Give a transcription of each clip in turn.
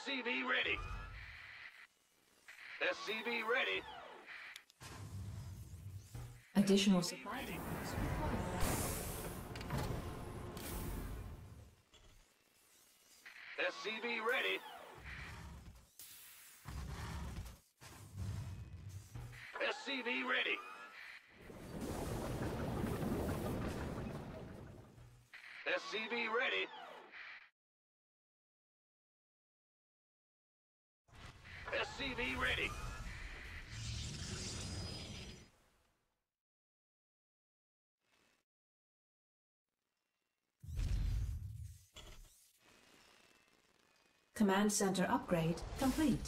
SCV ready. SCV ready. Additional supply depots required. SCV ready. SCV ready. SCV ready. SCV ready. Command center upgrade complete.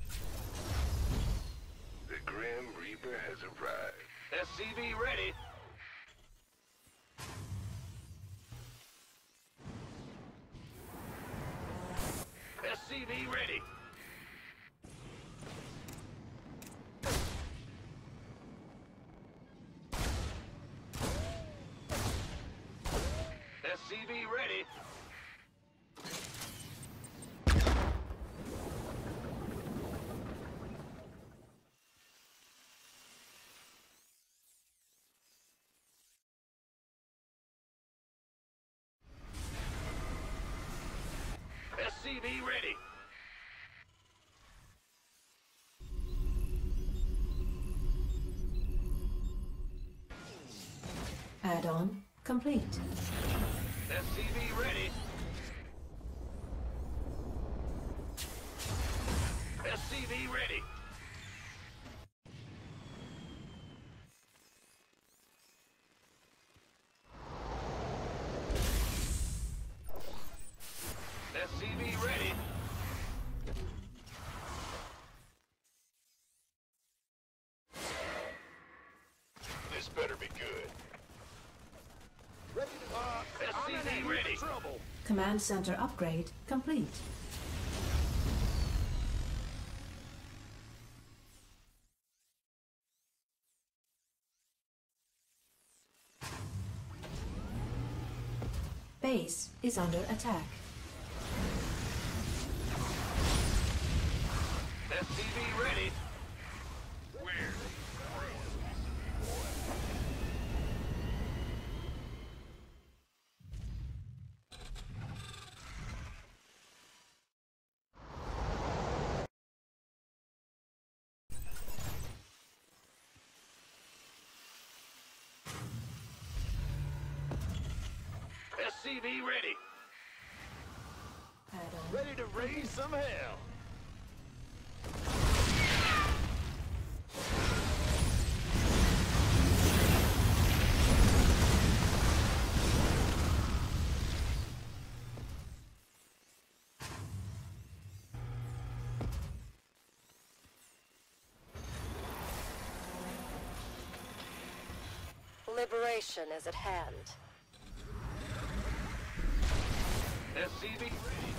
The Grim Reaper has arrived. SCV ready. SCV ready. SCV ready. SCV ready. Add-on complete. SCV ready. SCV ready. SCV ready. This better be good. SCV ready. Command center upgrade complete. Base is under attack. SCV ready. Where? SCV ready. Add-on. Ready to raise some hell. Liberation is at hand. SCV ready.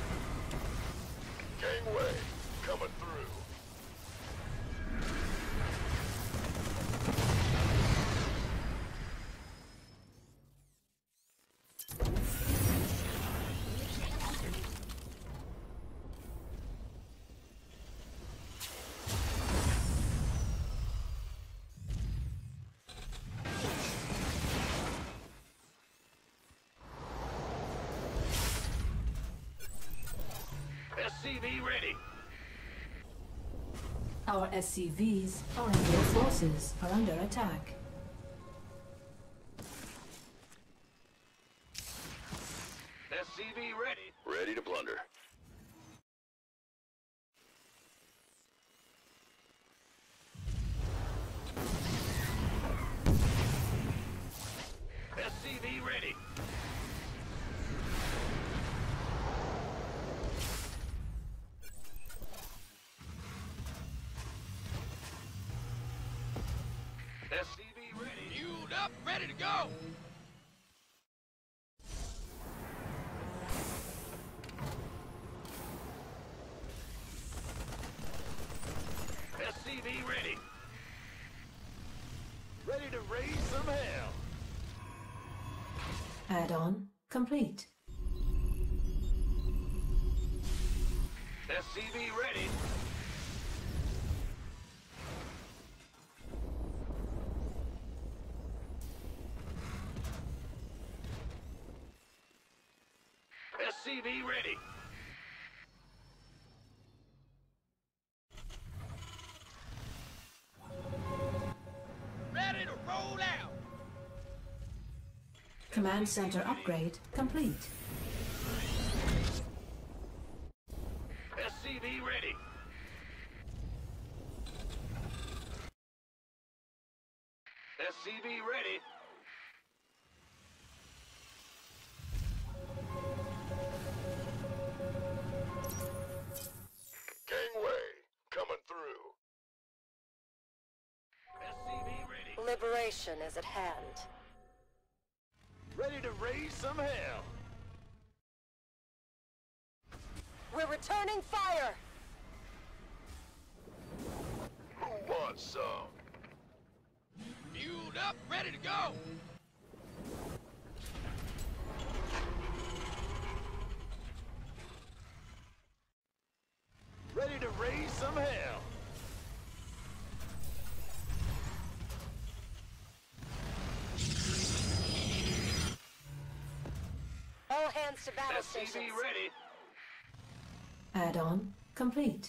Gangway, coming through. SCV ready. Our SCVs and their forces are under attack. SCV ready. Ready to plunder. SCV ready. SCV ready. Fueled up, ready to go. SCV ready. Ready to raise some hell. Add-on complete. SCV ready. SCV ready. Ready to roll out. Command center upgrade complete. SCV ready. SCV ready. Gangway, coming through. SCV ready. Liberation is at hand. Ready to raise some hell. We're returning fire! Who wants some? Fueled up, ready to go. Ready to raise some hell. All hands to battle SCV stations. ready. Add-on complete.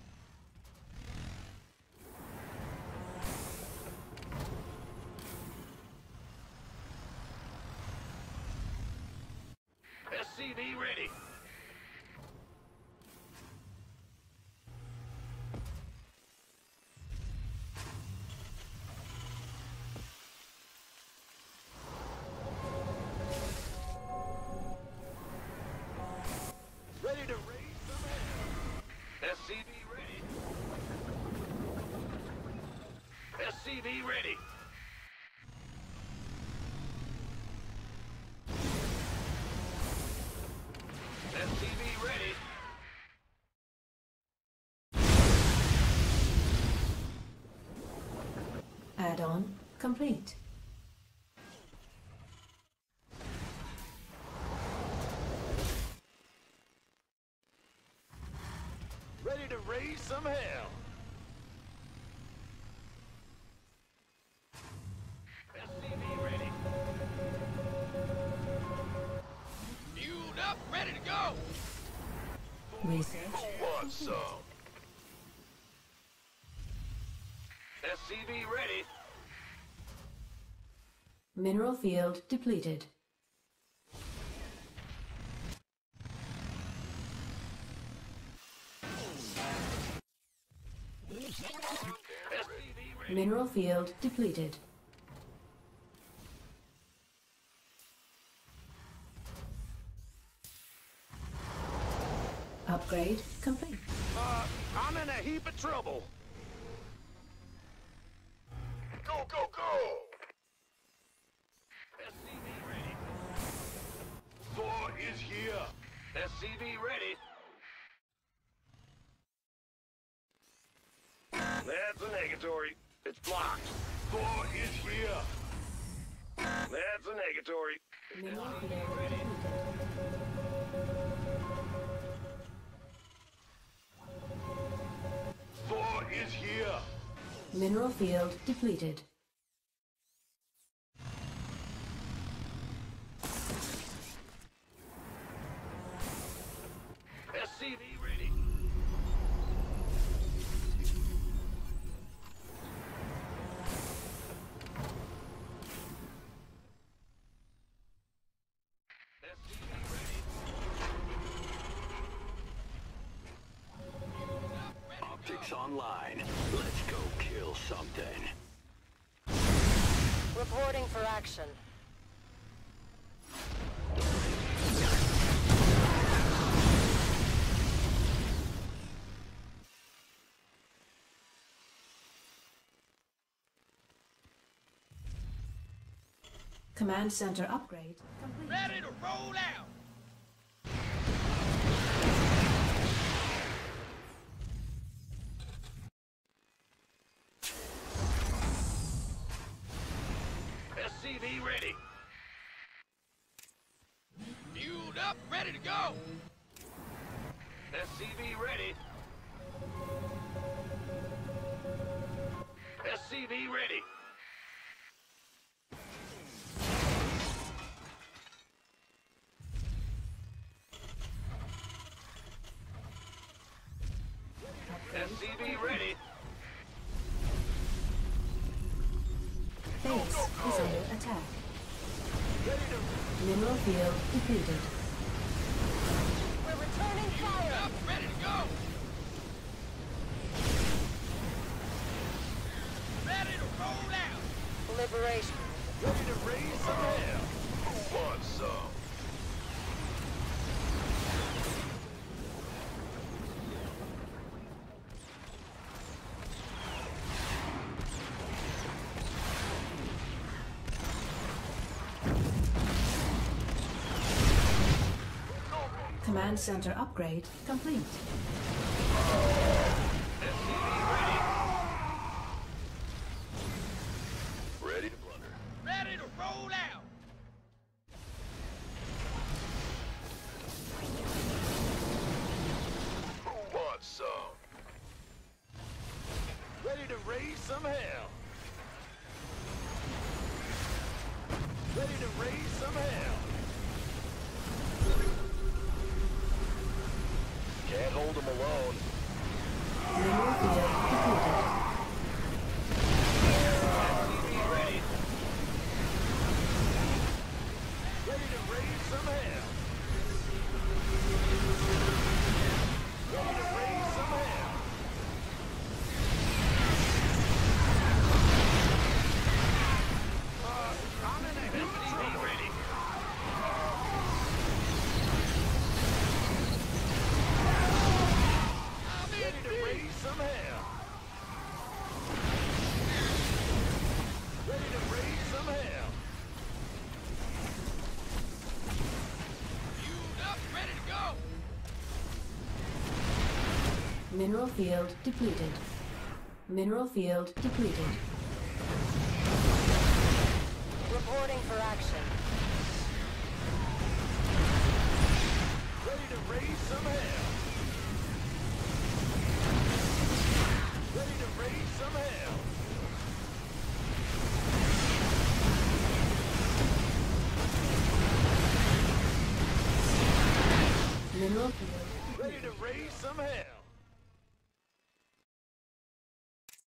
SCV ready. Ready to raise some hell. SCV ready. SCV ready. SCV ready. Add-on complete. Ready to raise some hell. SCV ready. Fueled up, ready to go. Research Who wants some? SCV ready. mineral field depleted. SCV ready. Mineral field depleted. Upgrade complete. I'm in a heap of trouble. Go, go, go! SCV ready. Thor is here. SCV ready. That's a negatory. It's blocked. Thor is here. That's a negatory. Mineral field depleted. Thor is here. Mineral field depleted. SCV ready. SCV ready. Optics online. Let's go kill something. Reporting for action. Command center upgrade complete. Ready to roll out. SCV ready. Fueled up, ready to go. SCV ready. SCV ready. SCV ready. Base is under attack. Mineral field depleted. We're returning fire! Ready to go. Ready to roll out. Liberation. Ready to raise some hell. Who wants some? Command center upgrade complete. Ready to blunder. Ready to roll out. Who wants some? Ready to raise some hell. Ready to raise some hell. Can't hold them alone. Mineral field depleted. SCV ready. Ready to raise some hell. Ready to raise some hell. I'm in a heap of SCV trouble. ready. Ready to raise some hell. Ready to raise some hell. Fueled up, ready to go. Mineral field depleted. Mineral field depleted. Reporting for action. Ready to raise some hell. Ready to raise some hell. Mineral field Ready to raise some hell.